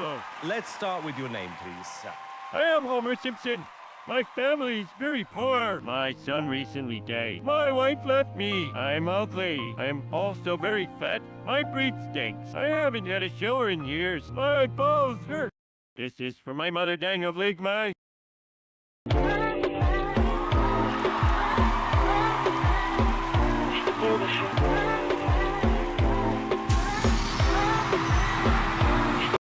Hello. Let's start with your name, please. I am Homer Simpson. My family is very poor. My son recently died. My wife left me. I'm ugly. I'm also very fat. My breath stinks. I haven't had a shower in years. My balls hurt. This is for my mother dying of ligma.